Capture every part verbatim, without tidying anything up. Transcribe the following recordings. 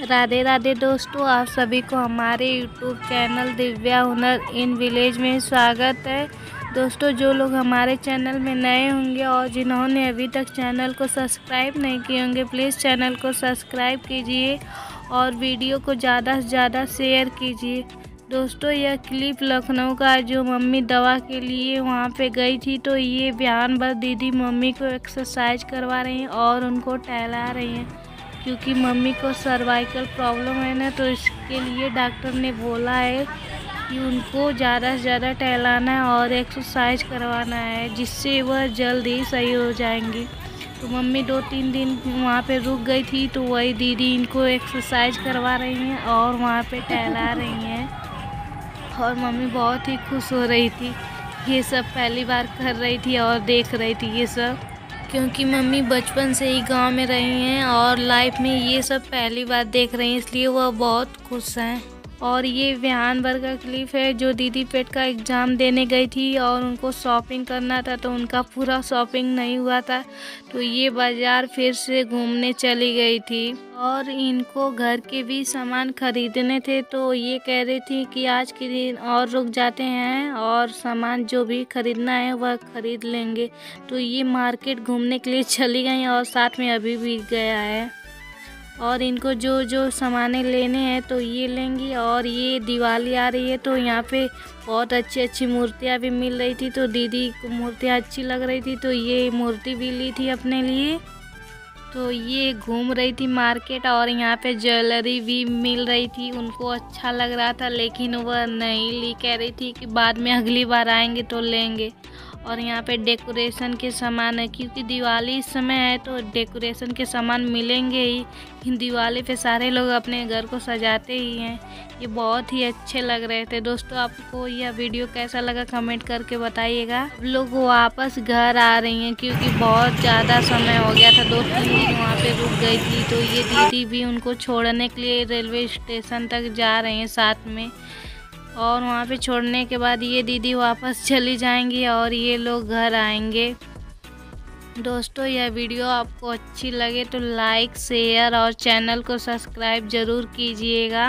राधे राधे दोस्तों, आप सभी को हमारे यूट्यूब चैनल दिव्या हुनर इन विलेज में स्वागत है। दोस्तों, जो लोग हमारे चैनल में नए होंगे और जिन्होंने अभी तक चैनल को सब्सक्राइब नहीं किए होंगे, प्लीज़ चैनल को सब्सक्राइब कीजिए और वीडियो को ज़्यादा से ज़्यादा शेयर कीजिए। दोस्तों, यह क्लिप लखनऊ का, जो मम्मी दवा के लिए वहाँ पे गई थी, तो ये बयान भर दीदी मम्मी को एक्सरसाइज करवा रही हैं और उनको टहला रही हैं, क्योंकि मम्मी को सर्वाइकल प्रॉब्लम है ना, तो इसके लिए डॉक्टर ने बोला है कि उनको ज़्यादा से ज़्यादा टहलाना है और एक्सरसाइज करवाना है, जिससे वह जल्द ही सही हो जाएंगी। तो मम्मी दो तीन दिन वहाँ पे रुक गई थी, तो वही दीदी इनको एक्सरसाइज करवा रही हैं और वहाँ पे टहला रही हैं और मम्मी बहुत ही खुश हो रही थी। ये सब पहली बार कर रही थी और देख रही थी ये सब, क्योंकि मम्मी बचपन से ही गांव में रही हैं और लाइफ में ये सब पहली बार देख रही हैं, इसलिए वह बहुत खुश हैं। और ये बिहान भर का क्लिप है, जो दीदी पेट का एग्ज़ाम देने गई थी और उनको शॉपिंग करना था, तो उनका पूरा शॉपिंग नहीं हुआ था, तो ये बाज़ार फिर से घूमने चली गई थी और इनको घर के भी सामान खरीदने थे, तो ये कह रही थी कि आज के दिन और रुक जाते हैं और सामान जो भी खरीदना है वह खरीद लेंगे। तो ये मार्केट घूमने के लिए चली गई और साथ में अभी भी गया है और इनको जो जो सामानें लेने हैं तो ये लेंगी। और ये दिवाली आ रही है, तो यहाँ पे बहुत अच्छी अच्छी मूर्तियाँ भी मिल रही थी, तो दीदी को मूर्तियाँ अच्छी लग रही थी, तो ये मूर्ति भी ली थी अपने लिए। तो ये घूम रही थी मार्केट और यहाँ पे ज्वेलरी भी मिल रही थी, उनको अच्छा लग रहा था, लेकिन वह नहीं ली, कह रही थी कि बाद में अगली बार आएंगे तो लेंगे। और यहाँ पे डेकोरेशन के सामान है, क्योंकि दिवाली इस समय है तो डेकोरेशन के सामान मिलेंगे ही। दिवाली पे सारे लोग अपने घर को सजाते ही हैं। ये बहुत ही अच्छे लग रहे थे। दोस्तों, आपको यह वीडियो कैसा लगा कमेंट करके बताइएगा। अब लोग वापस घर आ रही हैं, क्योंकि बहुत ज़्यादा समय हो गया था, दो तीन दिन वहाँ पे रुक गई थी, तो ये दीदी भी उनको छोड़ने के लिए रेलवे स्टेशन तक जा रही हैं साथ में। और वहाँ पे छोड़ने के बाद ये दीदी वापस चली जाएंगी और ये लोग घर आएंगे। दोस्तों, यह वीडियो आपको अच्छी लगे तो लाइक शेयर और चैनल को सब्सक्राइब ज़रूर कीजिएगा।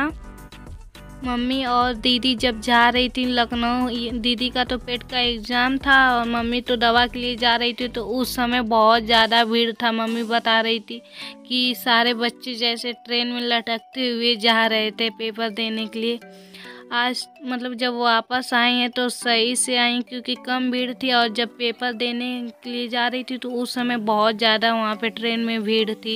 मम्मी और दीदी जब जा रही थी लखनऊ, दीदी का तो पेट का एग्ज़ाम था और मम्मी तो दवा के लिए जा रही थी, तो उस समय बहुत ज़्यादा भीड़ था। मम्मी बता रही थी कि सारे बच्चे जैसे ट्रेन में लटकते हुए जा रहे थे पेपर देने के लिए। आज मतलब जब वापस आई हैं तो सही से आई, क्योंकि कम भीड़ थी, और जब पेपर देने के लिए जा रही थी तो उस समय बहुत ज़्यादा वहाँ पे ट्रेन में भीड़ थी।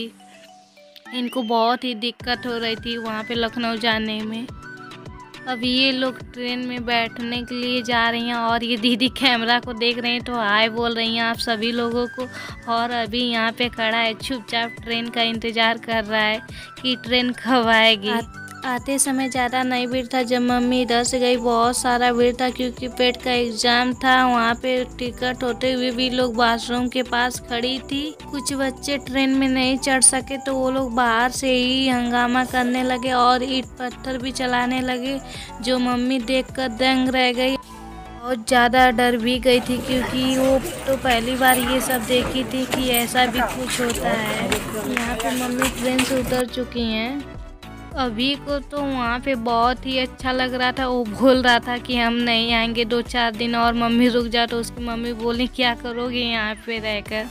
इनको बहुत ही दिक्कत हो रही थी वहाँ पे लखनऊ जाने में। अब ये लोग ट्रेन में बैठने के लिए जा रही हैं और ये दीदी कैमरा को देख रही हैं, तो हाय बोल रही हैं आप सभी लोगों को। और अभी यहाँ पे खड़ा है चुपचाप, ट्रेन का इंतज़ार कर रहा है कि ट्रेन कब आएगी। आते समय ज़्यादा नहीं भीड़ था, जब मम्मी इधर से गई बहुत सारा भीड़ था, क्योंकि पेट का एग्ज़ाम था। वहाँ पे टिकट होते हुए भी लोग बाथरूम के पास खड़ी थी। कुछ बच्चे ट्रेन में नहीं चढ़ सके, तो वो लोग बाहर से ही हंगामा करने लगे और ईंट पत्थर भी चलाने लगे, जो मम्मी देखकर दंग रह गई। बहुत ज़्यादा डर भी गई थी, क्योंकि वो तो पहली बार ये सब देखी थी कि ऐसा भी कुछ होता है। यहाँ पे मम्मी ट्रेन से उतर चुकी हैं। अभी को तो वहाँ पे बहुत ही अच्छा लग रहा था। वो बोल रहा था कि हम नहीं आएंगे दो चार दिन और, मम्मी रुक जा, तो उसकी मम्मी बोली क्या करोगे यहाँ पे रहकर।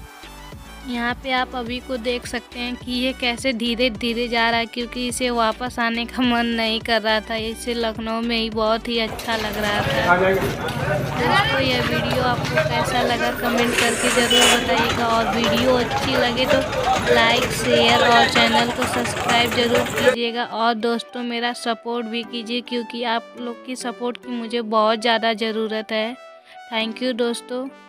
यहाँ पे आप अभी को देख सकते हैं कि ये कैसे धीरे धीरे जा रहा है, क्योंकि इसे वापस आने का मन नहीं कर रहा था। इसे लखनऊ में ही बहुत ही अच्छा लग रहा था। दोस्तों, यह वीडियो आपको कैसा लगा कमेंट करके ज़रूर बताइएगा, और वीडियो अच्छी लगे तो लाइक शेयर और चैनल को सब्सक्राइब ज़रूर कीजिएगा। और दोस्तों, मेरा सपोर्ट भी कीजिए, क्योंकि आप लोग की सपोर्ट की मुझे बहुत ज़्यादा ज़रूरत है। थैंक यू दोस्तों।